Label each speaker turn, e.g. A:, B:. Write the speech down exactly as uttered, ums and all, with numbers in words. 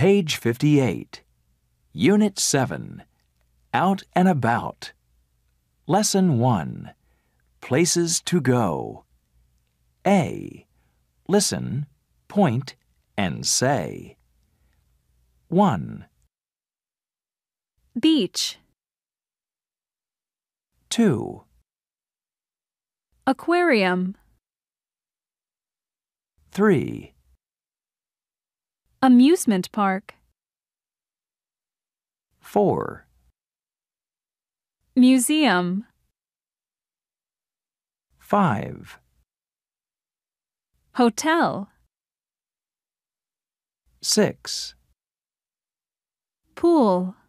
A: Page fifty-eight. Unit seven. Out and About. Lesson one. Places to go. A. Listen, point, and say. one.
B: Beach.
A: two.
B: Aquarium.
A: three.
B: Amusement park.
A: four.
B: Museum.
A: five.
B: Hotel.
A: six.
B: Pool.